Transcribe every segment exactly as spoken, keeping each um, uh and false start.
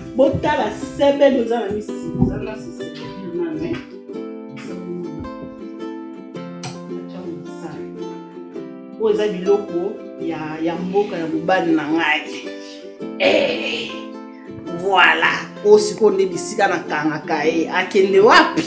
Bota la sebe nous a mis oh eza biloko ya ya mboka ya mobali na ngai. Eh voilà aussi ko nde bisika na kangaka e akende wapi.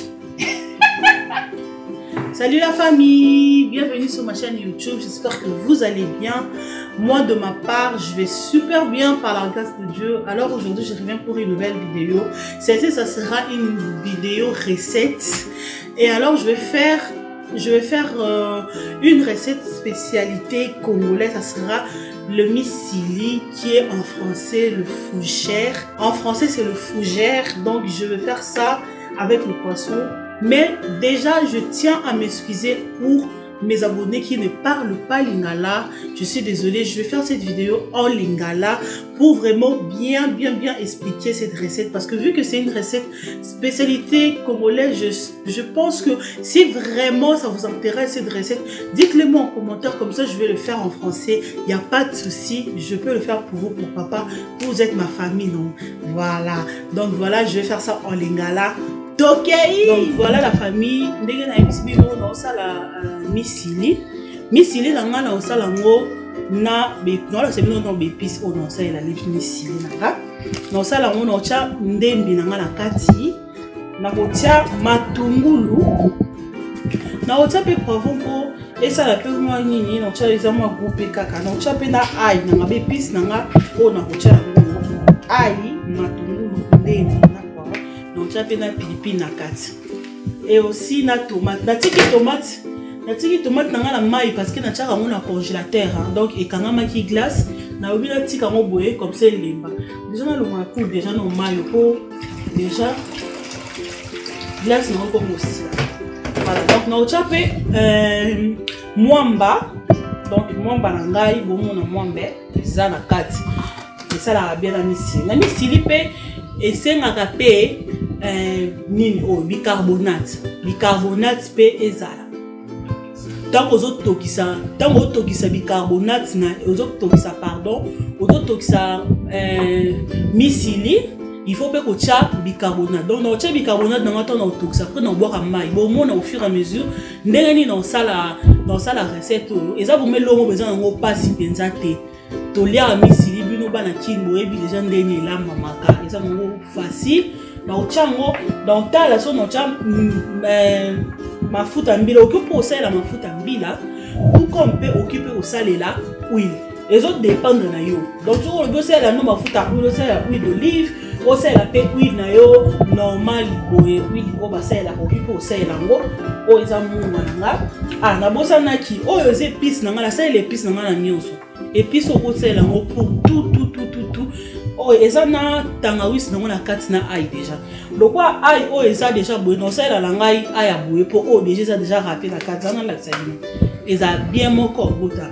Salut la famille, bienvenue sur ma chaîne YouTube, j'espère que vous allez bien. Moi de ma part, je vais super bien par la grâce de Dieu. Alors aujourd'hui, je reviens pour une nouvelle vidéo. Celle-ci, ça sera une vidéo recette. Et alors, je vais faire, je vais faire euh, une recette spécialité congolaise. Ça sera le misili, qui est en français le fougère. En français, c'est le fougère. Donc, je vais faire ça avec le poisson. Mais déjà, je tiens à m'excuser pour mes abonnés qui ne parlent pas lingala. Je suis désolée, je vais faire cette vidéo en lingala pour vraiment bien, bien, bien expliquer cette recette. Parce que vu que c'est une recette spécialité congolaise, je, je pense que si vraiment ça vous intéresse cette recette, dites-le moi en commentaire, comme ça je vais le faire en français. Il n'y a pas de souci, je peux le faire pour vous, pour papa. Vous êtes ma famille, non? Voilà. Donc voilà, je vais faire ça en lingala. Okay. Donc voilà la famille. Ndenge na ebisibi mo na osala misili. Misili na nga na osala ngo na be na la sebino na be épices o na osala la misili na nga. Na osala ngo na ocha ndembi na nga na kati. Na kotia matungulu. Na ocha pe poivron ko esala pe mo nini na ocha eza mo groupe kaka. Na ocha pe na ail na nga be épices na nga o na kocha ail matungulu ndembi. J'appelle na pilipili na kati. Et aussi na tomate. Na tiki tomate. Na tiki tomate na nga la maille parce que na tchaka mon congélateur. Hein. Donc et quand ma qui glace, na obi na tika mo boye comme ça lemba. Déjà na le makou déjà no maille po déjà glace na comme aussi. Voilà donc na ochape euh mwamba. Donc mwamba na ngai bo mona mwambe za na kati. Et ça la bien na misili. Na misili pe et c'est ngaka pe Euh, nini oh bicarbonate bicarbonate pe ezala tango ozo tokisa tango ozo tokisa bicarbonate na ozo tokisa pardon ozo tokisa euh, misili il faut pe ko tia bicarbonate donc na tia bicarbonate na ngata na tokisa après na boire mai bon mona au fur et à mesure ndenge ni dans ça la dans ça la recette eza vous mettre l'eau besoin ngo pasi penza te to lia misili bino bana kingo ebi déjà ndenge la mamaka eza ngo facile. Dans chango dans ta la son cham mafuta mbila occupe au sel la mafuta mbila ou comme peut occuper au sel là huile les autres dépendent na yo donc sur le sel la no mafuta huile sel huile d'olive au sel la pe huile na yo normal boye huile ko ba sel la occupe au sel ngo o eza munga nga ah na bosa na ki o yo ze épices na nga la sel épices na nga na nyonso épices au sel ngo pour tout tout tout tout tout. Oh, eza na tangawisi na ngona kati na ail déjà. Donc quoi ail oh eza déjà boye non ça la langai ail a boye pour oh déjà ça déjà râpé na kati na la tsali. Eza bien moko bota.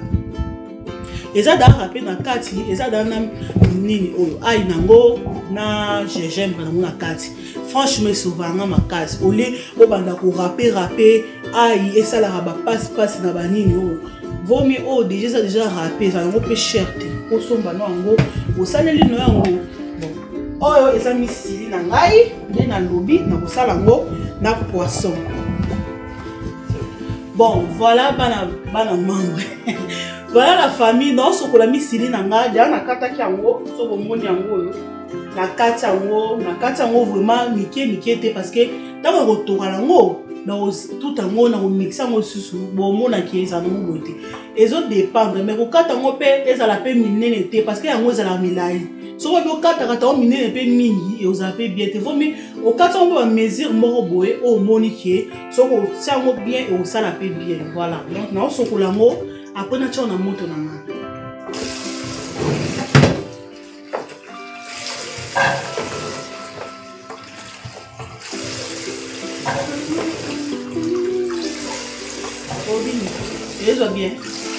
Eza da râpé na kati, eza da na nini oh ail nango na gingembre na ngona kati. Franchement souvent makasi. Olé o banda ko râpé râpé ail et ça la ba passe passe na ba nini oh. Vaut mieux oh déjà ça déjà râpé ça ngo peu cher te. Au somba no ngo au saleli no yango bon oyo eza misili na ngai nde na lobi na kosala ngo na poisson. Bon voilà bana bana membre voilà la famille non sokola misili na ngai ja na kata ki yango so bomoni yango oyo na kata yango na kata yango vraiment mike mike te parce que tango kotoka nango na tout yango na mixa ngo susu bomona ki eza no bote ezo dépendre mais ko kata ngo pe ezala pe minene te parce que yango ezala milai so ko kata kata o minene pe mingi e oza pe bien te vaut mieux o kata ngo ba mesure moko boye o moni ki so ko tia ngo bien e o sala pe bien voilà donc na so ko lango après na tia na moto na nga. Et ça bien.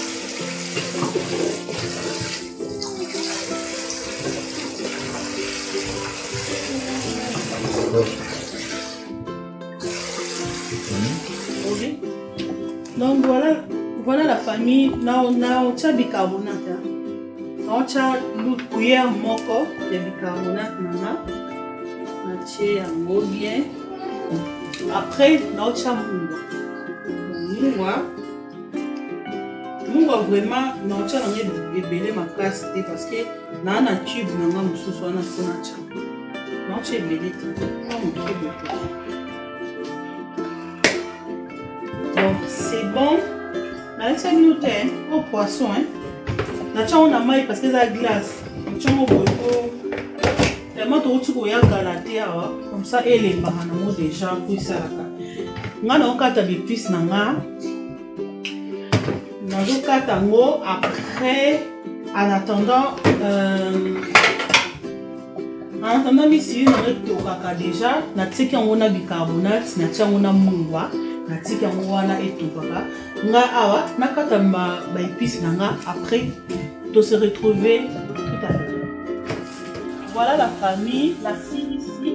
Donc voilà, voilà la famille. Là on a on tient bicarbonate. On tient l'autre cuillère moko de bicarbonate nana. natie yango bien. Après naotia mungwa mungwa mungwa vraiment naotia nango ebele makasi te parce que na na tube nanga mosusu wana mpona tia naotia ebele te na moke bote. Donc c'est bon. Natia bino te au poisson hein. Natia on a maille parce que ça glace. Natia mo boyo tellement tout tu koya galaté awa comme ça elle est bahana mo déjà pour ça là. Nga na okata des pistes nanga. Na zo kata ngo après en attendant euh en attendant ici na to kaka déjà na tseki ngo na bicarbonate na tia ngo na mungwa na tseki ngo wana etobaka nga awa na kata ba ba épices nanga après de se retrouver tout à l'heure. Voilà la famille, la fille ici.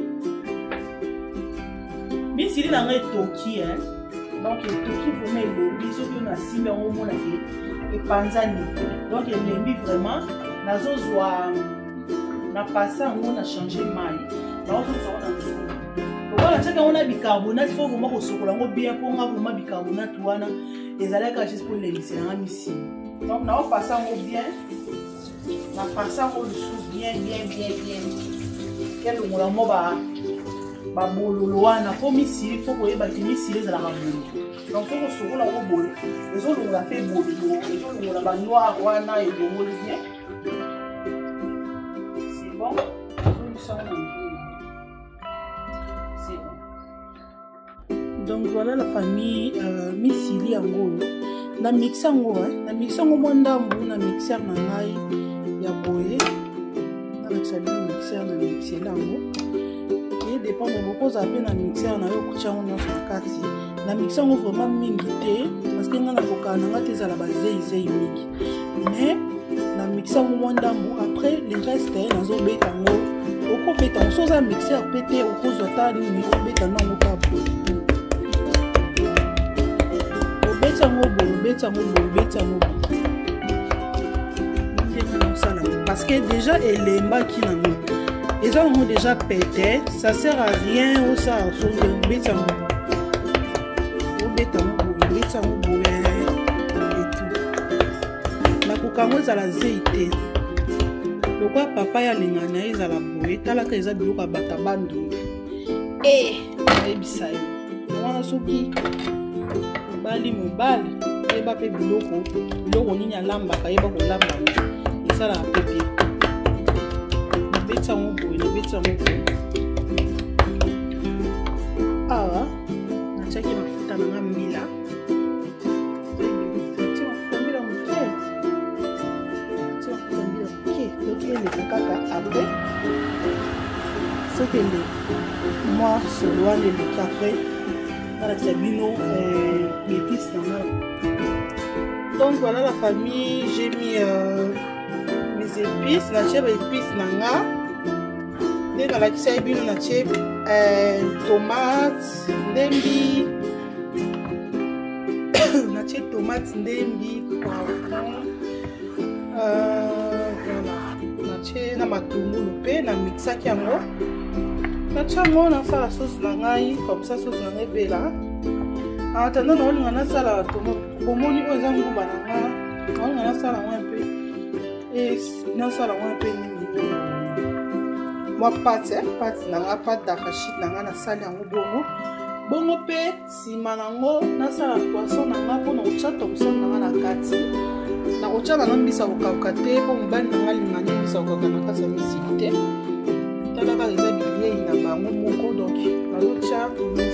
Mais si elle est toki, hein, donc le toki pour mettre le biseau que nous avons mis au monde et panzani. Donc elle l'a mis vraiment. La zone soit na passé en on a changé maille. La zone soit dans le fond. Voilà, c'est qu'on a bicarbonate. Il faut vraiment que ce soit bien pour on a vraiment bicarbonate ou ana. Les allègres juste pour les laisser dans la ici. Donc on a passé en bien. On a passé en dessous bien bien bien bien. Quel on a mo ba ba bololo wana pour misili faut que ba misili za la ramoni. Donc faut que ce soit la bolo. Les autres on a fait bololo, les autres on a ba noir wana et le mol bien. C'est bon. C'est bon. Donc voilà la famille euh, misili yango. Na mixer ngo hein, na mixer ngo mwandambu na mixer na ngai ya boye. Na mixer na mixer na mixer lango. Et dépend de beaucoup ça peut na mixer na yo kucha ngo na kati. Na mixer ngo vraiment mingi te parce que ngana koka na ngati za la bazei zei mingi. Mais na mixer ngo mwandambu après le reste na zo beta ngo. Oko beta on so za mixer pété oko zo ta ni ni beta na ngo pa bo. Parce que déjà elle est bas qui n'a ils ont déjà pété, ça sert à rien ou ça sont de bêta ou bêta ou bêta ou et tout. La cocaïne ça la zéité. Le quoi papa ya lingana ils à la boue, t'as la case de l'eau à batabandu. Eh, ebisa yo. On a souki. Bali mobali eba pe biloko biloko nini alambaka yeba kolamba esala pepe betsa ngo boye betsa ngo awa nachaki mafuta nanga mbila après ce que les moi se loin de le café avec les bino et les épices. Donc voilà la famille, j'ai mis euh, mes épices, la chèvre épices nanga. Dès dans la chèvre bino la chèvre tomate, ndembi, la chèvre tomate, ndembi, poivron. Euh, voilà, la chèvre na matungulu pe na mixa kiango. On a fait la sauce langai comme ça sauce langai bella. En attendant on a fait la tomate. Pour moi on a mis banana. On a fait la un peu et on a fait la un peu. Moi pâte pâte nanga pâte d'arachide nanga na sali yango bongo. Bongo pe si manango na sala poisson nanga pour na ucha Thomson nanga na kati. Na ucha nanga mbisa ukakate pour mbani nanga lingani mbisa ukakana kasa misilite. Talaka les habillés il n'a pas mon donc la lucha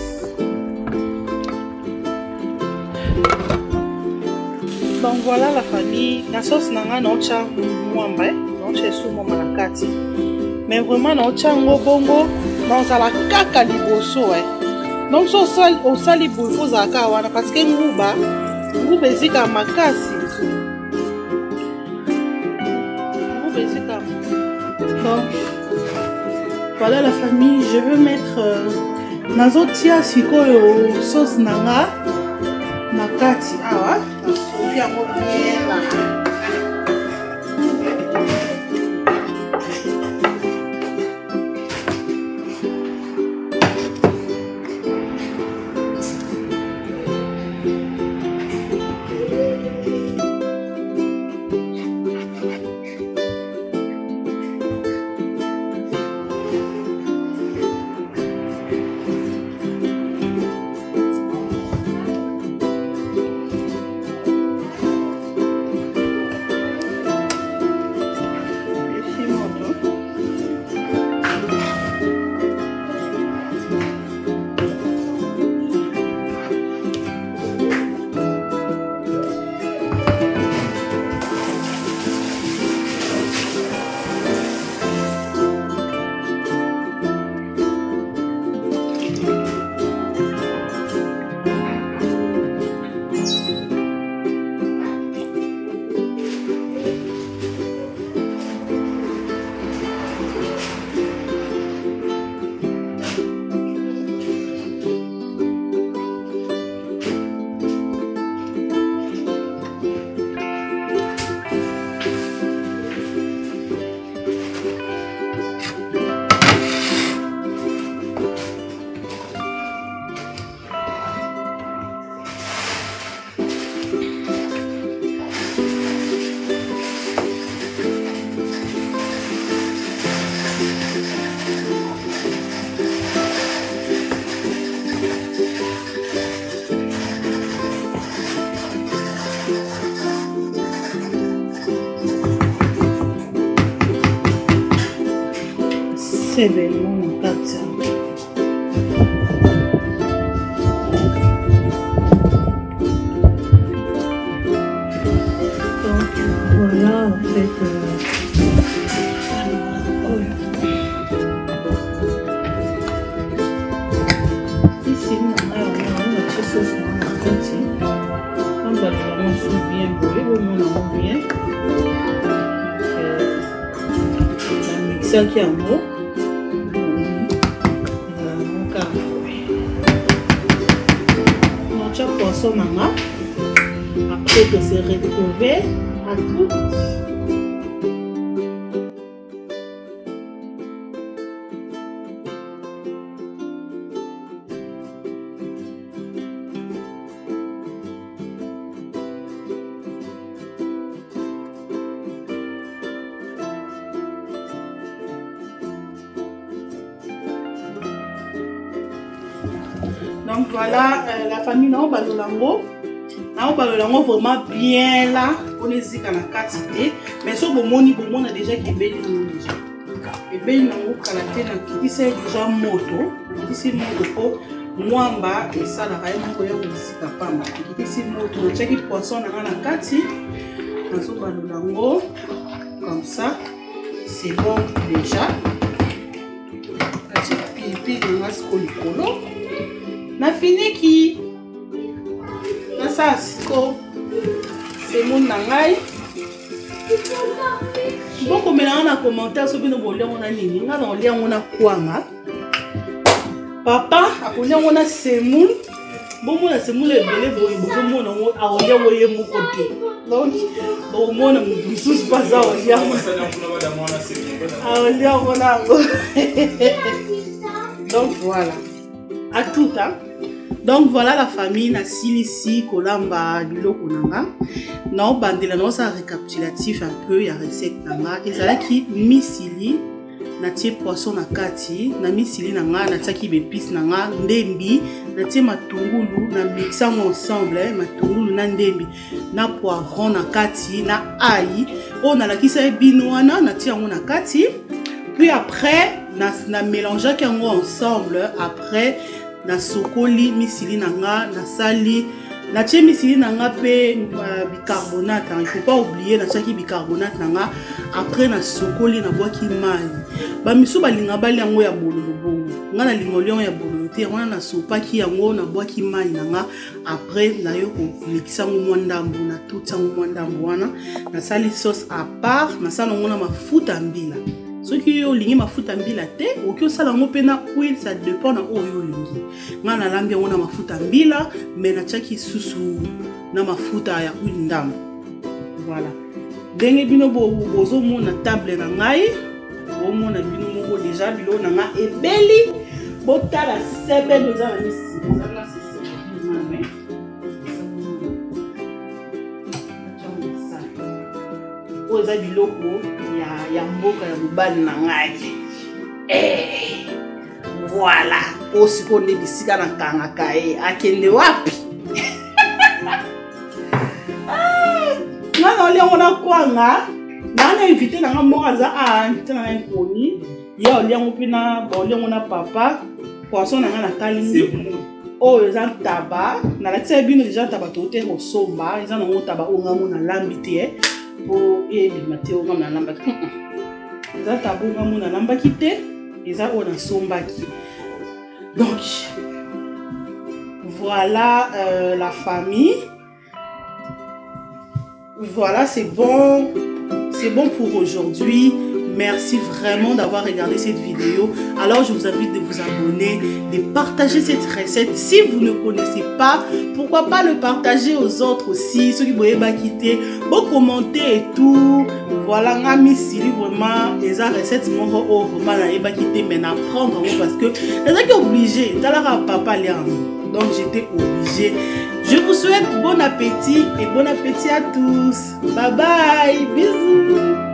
donc voilà la famille la sauce nanga nocha mwamba nocha sous mama na kati mais vraiment nocha ngo bongo dans la kaka liboso eh donc so sal au sali boufo za ka wana parce que nguba nguba ezika makasi nguba ezika donc voilà la famille, je veux mettre euh, nazotia sikoyo sauce nanga makati awa nasoki yango bien là. C'est bellement mon carte. Donc voilà en fait. Euh, ici, on a une sauce en carte. On va vraiment bien brûler, on a bien. La mixer qui est en haut. Poisson nanga après de se retrouver à tout. Donc voilà, euh, la famille non balolango. Non balolango vraiment bien là. On est zika na quantité. Mais so bomoni bomona déjà qui belle déjà. Et belle nango kalate na kiti c'est déjà moto. Kiti c'est moto ko mwamba et ça la rayon ko ya zika pamba. Kiti c'est moto. On check poisson na na kati. Na so balolango comme ça. C'est bon déjà. La petite pipi de masco likolo. Na fini qui na sa siko c'est mon nangai beaucoup mélange na commentaire sur bino bolia on a nini nga na olia on a kwanga papa akolia on a semoun bon mon semoun le belé boy bon mon on a olia woye mo côté donc bon mon mo tous pas ça olia olia on a donc voilà à tout hein. Donc voilà la famille na silisi kolamba biloko nanga na bandela na ça récapitulatif un peu ya recette nanga ezalaki misili na tie poisson na kati na misili nanga na tiaki bépice nanga ndembi na tie matungulu na mixer ensemble matungulu na ndembi na poivron na kati na ail on a la kisa binoana na tie yango na kati puis après na na mélanger yango ensemble après na sokoli misili nanga na sali na tie misili nanga pe uh, bicarbonate hein. Il faut pas oublier na tiaki bicarbonate nanga après na sokoli na boaki mai ba misu balinga bali yango ya bololo bongo nga na lingo lion ya bololo te wana na sopaki yango na boaki mai nanga après na yo ko mixa ngo mwandambo na tout sango mwandambo wana na sali sauce à part na sala ngo na mafuta mbila. Ce qui est lié mafuta mbila te ou que ça la mopena huile ça dépend na oyo lingi nga na lambi on a mafuta mbila mais na chaki susu na mafuta ya huile ndambo voilà ndenge bino bo bozo mona table na ngai bo mona bino moko déjà bilo na nga ebeli botala sebe doza na misi na sisi mais oza biloko ya ya mboka ya mobali na ngai eh voilà osi ko ne bisika na kanga kae akende wapi na ole ngona kwanga na na invité na nga mo aza a invité na nkoni ya ole ngopina ba ole ngona papa poisson na nga na kalingi oyo eza taba na la tse bino déjà taba tote ko somba eza na ngota ba onga mo na lambi te pour et Mathéo comme la lamba qui ça tabou comme la lamba qui te et ça on a somba qui donc voilà euh, la famille voilà c'est bon c'est bon pour aujourd'hui. Merci vraiment d'avoir regardé cette vidéo. Alors je vous invite de vous abonner, de partager cette recette. Si vous ne connaissez pas, pourquoi pas le partager aux autres aussi. Ceux qui ne pas quitter, vous commenter et tout. Voilà, on a mis vraiment les recettes vraiment pas quitter mais apprendre parce que c'est obligé. Papa donc j'étais obligée. Je vous souhaite bon appétit et bon appétit à tous. Bye bye, bisous.